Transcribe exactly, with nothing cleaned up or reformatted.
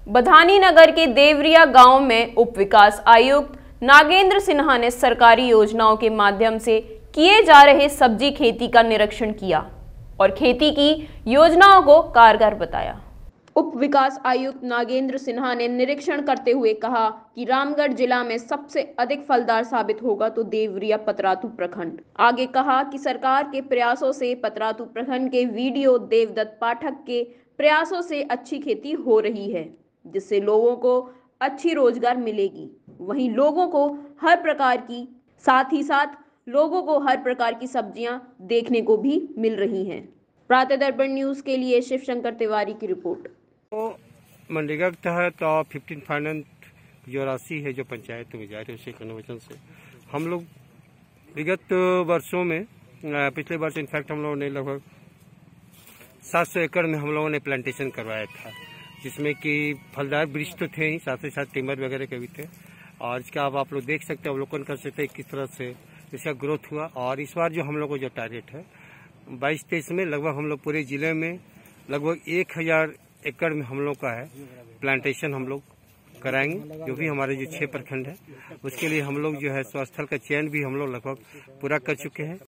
बधानी नगर के देवरिया गांव में उप विकास आयुक्त नागेंद्र सिन्हा ने सरकारी योजनाओं के माध्यम से किए जा रहे सब्जी खेती का निरीक्षण किया और खेती की योजनाओं को कारगर बताया। उप विकास आयुक्त नागेंद्र सिन्हा ने निरीक्षण करते हुए कहा कि रामगढ़ जिला में सबसे अधिक फलदार साबित होगा तो देवरिया पतरातू प्रखंड। आगे कहा कि सरकार के प्रयासों से पतरातू प्रखंड के वीडियो देवदत्त पाठक के प्रयासों से अच्छी खेती हो रही है, जिससे लोगों को अच्छी रोजगार मिलेगी। वहीं लोगों को हर प्रकार की साथ ही साथ लोगों को हर प्रकार की सब्जियां देखने को भी मिल रही हैं। प्रातः दर्पण न्यूज के लिए शिव शंकर तिवारी की रिपोर्ट। तो मनरेगा के तहत फिफ्टीन फाइनेंस जो राशि है जो पंचायत में जा रही है उसे कन्वर्जन से हम लोग विगत वर्षों में पिछले वर्ष इनफैक्ट हम लोगों ने लगभग सात सौ एकड़ में हम लोगों ने प्लांटेशन करवाया था, जिसमें कि फलदार वृक्ष तो थे ही, साथ ही साथ टिम्बर वगैरह के भी थे। और इसका अब आप लोग देख सकते हैं, अवलोकन कर सकते हैं किस तरह से इसका ग्रोथ हुआ। और इस बार जो हम लोग को जो टारगेट है बाईस तेईस में लगभग हम लोग पूरे जिले में लगभग एक हजार एकड़ में हम लोग का है प्लांटेशन हम लोग कराएंगे। जो भी हमारे जो छह प्रखंड है उसके लिए हम लोग जो है स्थल का चयन भी हम लोग लगभग पूरा कर चुके हैं।